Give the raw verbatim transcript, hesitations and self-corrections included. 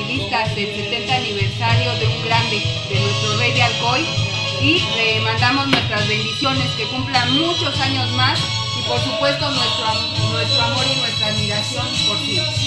vistas del setenta aniversario de un grande, de nuestro rey de Alcoy, y le mandamos nuestras bendiciones, que cumplan muchos años más y por supuesto nuestro, nuestro amor y nuestra admiración por su